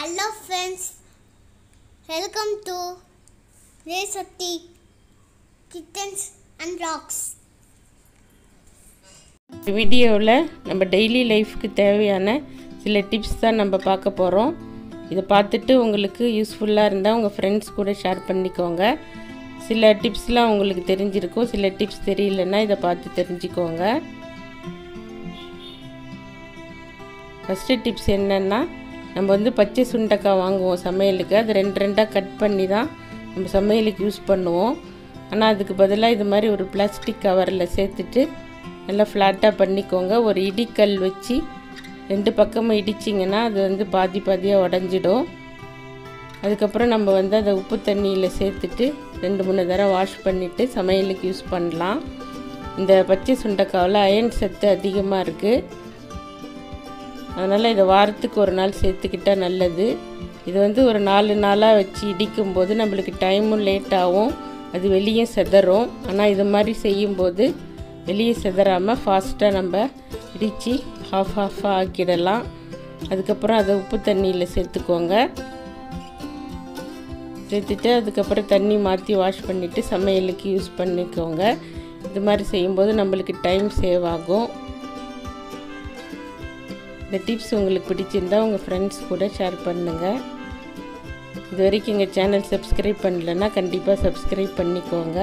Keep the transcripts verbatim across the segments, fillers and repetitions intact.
Hello friends, welcome to Resati Kittens and Rocks. வீடியோவில் நம்ம daily லைஃப்க்கு தேவையான சில டிப்ஸ் தான் நம்ம பார்க்க போகிறோம். இதை பார்த்துட்டு உங்களுக்கு யூஸ்ஃபுல்லாக இருந்தால் உங்கள் ஃப்ரெண்ட்ஸ் கூட ஷேர் பண்ணிக்கோங்க. சில டிப்ஸ்லாம் உங்களுக்கு தெரிஞ்சிருக்கும், சில டிப்ஸ் தெரியலன்னா இதை பார்த்து தெரிஞ்சுக்கோங்க. ஃபஸ்ட்டு டிப்ஸ் என்னென்னா, நம்ம வந்து பச்சை சுண்டைக்காய் வாங்குவோம் சமையலுக்கு. அது ரெண்டு ரெண்டாக கட் பண்ணி தான் நம்ம சமையலுக்கு யூஸ் பண்ணுவோம். ஆனால் அதுக்கு பதிலாக இது மாதிரி ஒரு பிளாஸ்டிக் கவரில் சேர்த்துட்டு நல்லா ஃப்ளாட்டாக பண்ணிக்கோங்க. ஒரு இடிக்கல் வச்சு ரெண்டு பக்கமும் இடிச்சிங்கன்னா அது வந்து பாதி பாதியாக உடஞ்சிடும். அதுக்கப்புறம் நம்ம வந்து அதை உப்பு தண்ணியில் சேர்த்துட்டு ரெண்டு மூணு தடவை வாஷ் பண்ணிவிட்டு சமையலுக்கு யூஸ் பண்ணலாம். இந்த பச்சை சுண்டைக்காவில் அயன் சத்து அதிகமாக இருக்குது. அதனால் இதை வாரத்துக்கு ஒரு நாள் சேர்த்துக்கிட்டால் நல்லது. இது வந்து ஒரு நாலு நாளாக வச்சு இடிக்கும்போது நம்மளுக்கு டைமும் லேட் ஆகும், அது வெளியே செதறும். ஆனால் இது மாதிரி செய்யும்போது வெளியே செதறாமல் ஃபாஸ்ட்டாக நம்ம இடித்து ஹாஃப் ஹாஃபாக ஆக்கிடலாம். அதுக்கப்புறம் அதை உப்பு தண்ணியில் சேர்த்துக்கோங்க. சேர்த்துட்டு அதுக்கப்புறம் தண்ணி மாற்றி வாஷ் பண்ணிவிட்டு சமையலுக்கு யூஸ் பண்ணிக்கோங்க. இது மாதிரி செய்யும்போது நம்மளுக்கு டைம் சேவ் ஆகும். இந்த டிப்ஸ் உங்களுக்கு பிடிச்சிருந்தா உங்கள் ஃப்ரெண்ட்ஸ் கூட ஷேர் பண்ணுங்கள். இது வரைக்கும் எங்கள் சேனல் சப்ஸ்கிரைப் பண்ணலைன்னா கண்டிப்பாக சப்ஸ்கிரைப் பண்ணிக்கோங்க.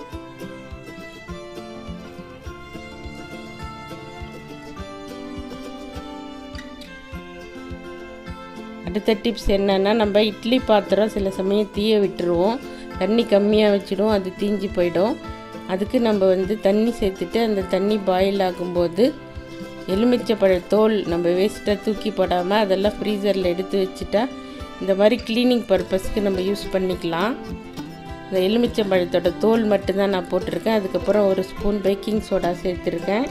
அடுத்த டிப்ஸ் என்னென்னா, நம்ம இட்லி பாத்திரம் சில சமயம் தீய விட்டுருவோம், தண்ணி கம்மியாக வச்சிடும், அது தீஞ்சு போயிடும். அதுக்கு நம்ம வந்து தண்ணி சேர்த்துட்டு அந்த தண்ணி பாயில் ஆகும்போது எலுமிச்சைப்பழ தோல் நம்ம வேஸ்ட்டாக தூக்கி போடாமல் அதெல்லாம் ஃப்ரீசரில் எடுத்து வச்சுட்டா இந்த மாதிரி க்ளீனிங் பர்பஸ்க்கு நம்ம யூஸ் பண்ணிக்கலாம். இந்த எலுமிச்சம்பழத்தோட தோல் மட்டும்தான் நான் போட்டிருக்கேன். அதுக்கப்புறம் ஒரு ஸ்பூன் பேக்கிங் சோடா சேர்த்துருக்கேன்.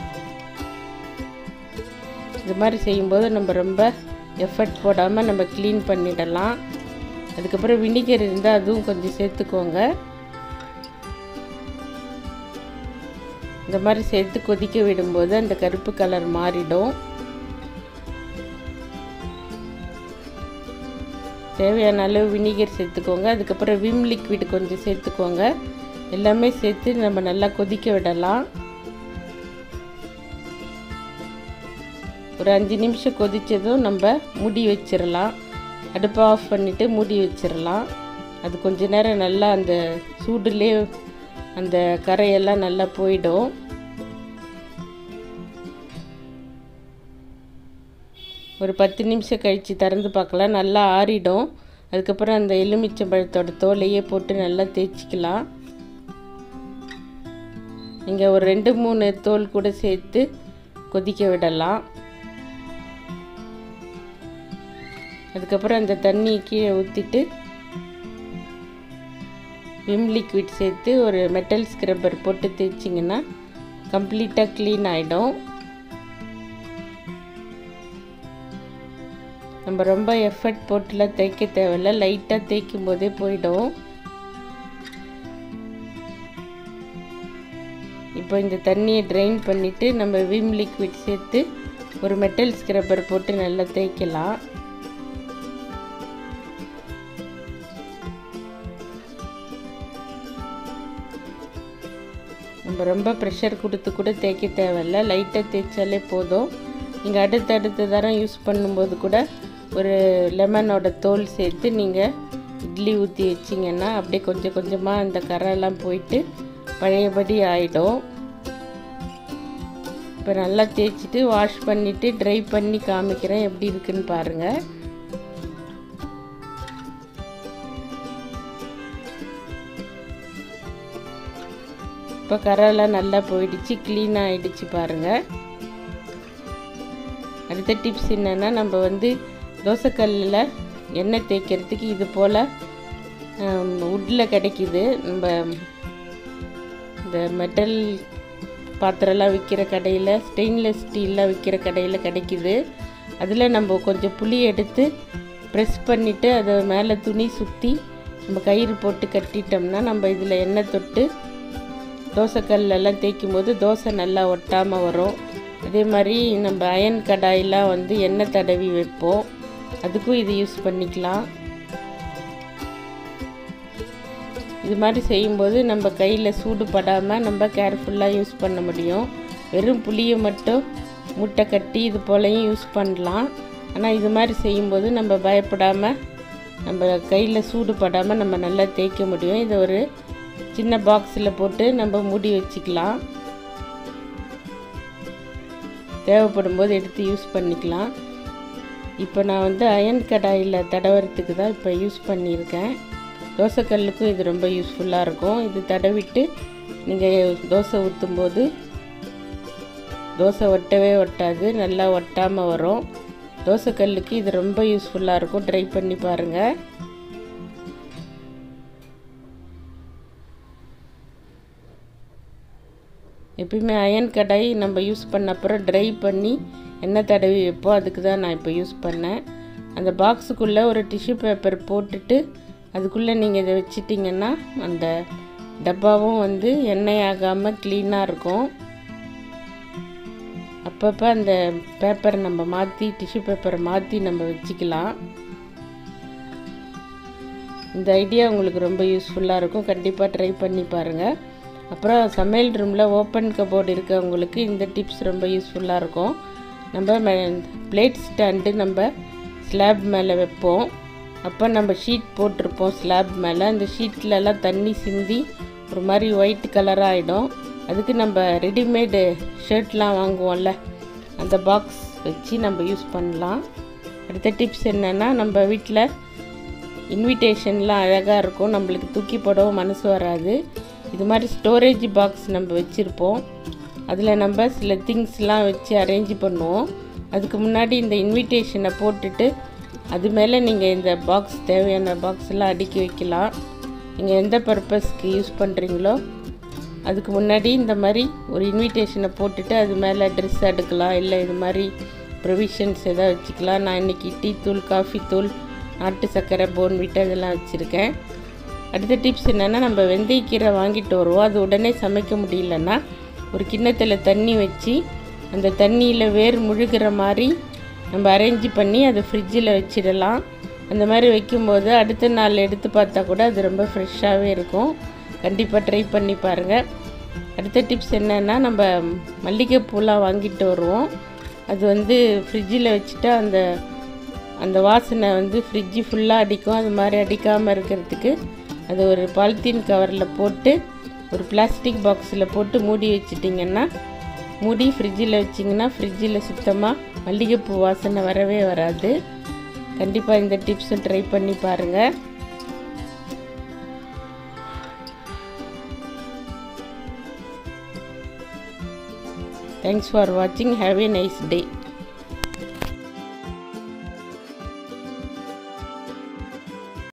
இது மாதிரி செய்யும்போது நம்ம ரொம்ப எஃபர்ட் போடாமல் நம்ம க்ளீன் பண்ணிடலாம். அதுக்கப்புறம் வினிகர் இருந்தால் அதுவும் கொஞ்சம் சேர்த்துக்கோங்க. இந்த மாதிரி சேர்த்து கொதிக்க விடும்போது அந்த கருப்பு கலர் மாறிடும். தேவையான அளவு வினிகர் சேர்த்துக்கோங்க. அதுக்கப்புறம் விம் லிக்விட் கொஞ்சம் சேர்த்துக்கோங்க. எல்லாமே சேர்த்து நம்ம நல்லா கொதிக்க விடலாம். ஒரு அஞ்சு நிமிஷம் கொதித்ததும் நம்ம மூடி வச்சிடலாம். அடுப்பை ஆஃப் பண்ணிவிட்டு மூடி வச்சிடலாம். அது கொஞ்ச நேரம் நல்லா அந்த சூடுலேயே அந்த கரையெல்லாம் நல்லா போயிடும். ஒரு பத்து நிமிஷம் கழித்து திறந்து பார்க்கலாம். நல்லா ஆறிடும். அதுக்கப்புறம் அந்த எலுமிச்சம்பழத்தோட தோலையே போட்டு நல்லா தேய்ச்சிக்கலாம். நீங்கள் ஒரு ரெண்டு மூணு தோல் கூட சேர்த்து கொதிக்க விடலாம். அதுக்கப்புறம் அந்த தண்ணி கீழே ஊற்றிட்டு விம் லிக்விட் சேர்த்து ஒரு மெட்டல் ஸ்க்ரப்பர் போட்டு தேய்ச்சிங்கன்னா கம்ப்ளீட்டாக க்ளீன் ஆகிடும். நம்ம ரொம்ப எஃபர்ட் போட்டுலாம் தேய்க்க தேவையில்லை, லைட்டாக தேய்க்கும் போதே போயிடும். இப்போ இந்த தண்ணியை ட்ரைன் பண்ணிவிட்டு நம்ம விம் லிக்விட் சேர்த்து ஒரு மெட்டல் ஸ்க்ரப்பர் போட்டு நல்லா தேய்க்கலாம். நம்ம ரொம்ப ப்ரெஷர் கொடுத்து கூட தேய்க்க தேவையில்லை, லைட்டாக தேய்ச்சாலே போதும். நீங்கள் அடுத்தடுத்த தரம் யூஸ் பண்ணும்போது கூட ஒரு லெமனோட தோல் சேர்த்து நீங்கள் இட்லி ஊற்றி வச்சிங்கன்னா அப்படியே கொஞ்சம் கொஞ்சமாக அந்த கரெல்லாம் போயிட்டு பழையபடி ஆகிடும். இப்போ நல்லா தேய்ச்சிட்டு வாஷ் பண்ணிவிட்டு ட்ரை பண்ணி காமிக்கிறேன், எப்படி இருக்குன்னு பாருங்கள். இப்போ கரெல்லாம் நல்லா போயிடுச்சு, க்ளீனாக ஆகிடுச்சு பாருங்கள். அடுத்த டிப்ஸ் என்னென்னா, நம்ம வந்து தோசைக்கல்லில் எண்ணெய் தேய்க்கிறதுக்கு இது போல் உட்டில் கிடைக்கிது. நம்ம இந்த மெட்டல் பாத்திரம்லாம் விற்கிற கடையில், ஸ்டெயின்லெஸ் ஸ்டீல்லாம் விற்கிற கடையில் கிடைக்கிது. அதில் நம்ம கொஞ்சம் புளி எடுத்து ப்ரெஸ் பண்ணிவிட்டு அதை மேலே துணி சுற்றி நம்ம கயிறு போட்டு கட்டிட்டோம்னா நம்ம இதில் எண்ணெய் தொட்டு தோசைக்கல்லாம் தேய்க்கும் போது தோசை நல்லா ஒட்டாமல் வரும். அதே மாதிரி நம்ம அயன் கடாயெல்லாம் வந்து எண்ணெய் தடவி வைப்போம். அதுக்கும் இது யூஸ் பண்ணிக்கலாம். இது மாதிரி செய்யும்போது நம்ம கையில் சூடு படாமல் நம்ம கேர்ஃபுல்லாக யூஸ் பண்ண முடியும். வெறும் புளியை மட்டும் முட்டை கட்டி இது போலையும் யூஸ் பண்ணலாம். ஆனால் இது மாதிரி செய்யும்போது நம்ம பயப்படாமல் நம்ம கையில் சூடு படாமல் நம்ம நல்லா தேய்க்க முடியும். இதை ஒரு சின்ன பாக்ஸில் போட்டு நம்ம மூடி வச்சுக்கலாம். தேவைப்படும் போது எடுத்து யூஸ் பண்ணிக்கலாம். இப்போ நான் வந்து அயன் கடாயில் தடவறதுக்கு தான் இப்போ யூஸ் பண்ணியிருக்கேன். தோசைக்கல்லுக்கும் இது ரொம்ப யூஸ்ஃபுல்லாக இருக்கும். இது தடவிட்டு நீங்கள் தோசை ஊற்றும்போது தோசை ஒட்டவே ஒட்டாது, நல்லா ஒட்டாமல் வரும். தோசைக்கல்லுக்கு இது ரொம்ப யூஸ்ஃபுல்லாக இருக்கும். ட்ரை பண்ணி பாருங்கள். எப்பயுமே அயன் கடாய் நம்ம யூஸ் பண்ண அப்புறம் ட்ரை பண்ணி எண்ணெய் தடவி வைப்போம். அதுக்கு தான் நான் இப்போ யூஸ் பண்ணேன். அந்த பாக்ஸுக்குள்ளே ஒரு டிஷ்யூ பேப்பர் போட்டுட்டு அதுக்குள்ளே நீங்கள் இதை வச்சிட்டிங்கன்னா அந்த டப்பாவும் வந்து எண்ணெய் ஆகாமல் க்ளீனாக இருக்கும். அப்பப்போ அந்த பேப்பரை நம்ம மாற்றி டிஷ்யூ பேப்பரை மாற்றி நம்ம வச்சுக்கலாம். இந்த ஐடியா உங்களுக்கு ரொம்ப யூஸ்ஃபுல்லாக இருக்கும். கண்டிப்பாக ட்ரை பண்ணி பாருங்கள். அப்புறம் சமையல் ரூமில் ஓப்பன் கபோர்டு இருக்கவங்களுக்கு இந்த டிப்ஸ் ரொம்ப யூஸ்ஃபுல்லாக இருக்கும். நம்ம பிளேட் ஸ்டாண்டு நம்ம ஸ்லாப் மேலே வைப்போம். அப்போ நம்ம ஷீட் போட்டிருப்போம் ஸ்லாப் மேலே. அந்த ஷீட்லலாம் தண்ணி சிந்தி ஒரு மாதிரி ஒயிட் கலராக ஆகிடும். அதுக்கு நம்ம ரெடிமேடு ஷர்ட்லாம் வாங்குவோம்ல, அந்த பாக்ஸ் வச்சு நம்ம யூஸ் பண்ணலாம். அடுத்த டிப்ஸ் என்னென்னா, நம்ம வீட்டில் இன்விடேஷன்லாம் அழகாக இருக்கும், நம்மளுக்கு தூக்கி போடவும் மனசு வராது. இது மாதிரி ஸ்டோரேஜ் பாக்ஸ் நம்ம வச்சுருப்போம். அதில் நம்ம சில திங்ஸ்லாம் வச்சு அரேஞ்ச் பண்ணுவோம். அதுக்கு முன்னாடி இந்த இன்விடேஷனை போட்டுட்டு அது மேலே நீங்கள் இந்த பாக்ஸ் தேவையான பாக்ஸ்லாம் அடுக்கி வைக்கலாம். நீங்கள் எந்த பர்பஸ்க்கு யூஸ் பண்ணுறீங்களோ அதுக்கு முன்னாடி இந்த மாதிரி ஒரு இன்விடேஷனை போட்டுட்டு அது மேலே ட்ரெஸ் அடுக்கலாம், இல்லை இது மாதிரி ப்ரொவிஷன்ஸ் எதாவது வச்சுக்கலாம். நான் இன்றைக்கி டீ தூள், காஃபி தூள், நாட்டு சர்க்கரை, போன்விட்டா இதெல்லாம் வச்சுருக்கேன். அடுத்த டிப்ஸ் என்னென்னா, நம்ம வெந்தயக்கீரை வாங்கிட்டு வருவோம். அது உடனே சமைக்க முடியலன்னா ஒரு கிண்ணத்தில் தண்ணி வச்சு அந்த தண்ணியில் வேர் முழுகிற மாதிரி நம்ம அரேஞ்ச் பண்ணி அதை ஃப்ரிட்ஜில் வச்சிடலாம். அந்த மாதிரி வைக்கும்போது அடுத்த நாள் எடுத்து பார்த்தா கூட அது ரொம்ப ஃப்ரெஷ்ஷாகவே இருக்கும். கண்டிப்பாக ட்ரை பண்ணி பாருங்கள். அடுத்த டிப்ஸ் என்னென்னா, நம்ம மல்லிகைப்பூலாம் வாங்கிட்டு வருவோம். அது வந்து ஃப்ரிட்ஜில் வச்சுட்டா அந்த அந்த வாசனை வந்து ஃப்ரிட்ஜு ஃபுல்லாக அடிக்கும். அது மாதிரி அடிக்காமல் இருக்கிறதுக்கு அது ஒரு பாலித்தீன் கவரில் போட்டு ஒரு பிளாஸ்டிக் பாக்ஸில் போட்டு மூடி வச்சிட்டிங்கன்னா, மூடி ஃப்ரிட்ஜில் வச்சிங்கன்னா ஃப்ரிட்ஜில் சுத்தமாக மல்லிகைப்பூ வாசனை வரவே வராது. கண்டிப்பாக இந்த டிப்ஸும் ட்ரை பண்ணி பாருங்கள். தேங்க்ஸ் ஃபார் வாட்சிங். Have a nice day.